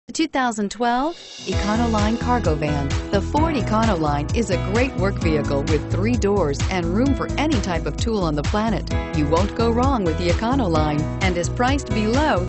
The 2012 Econoline Cargo Van. The Ford Econoline is a great work vehicle with 3 doors and room for any type of tool on the planet. You won't go wrong with the Econoline and is priced below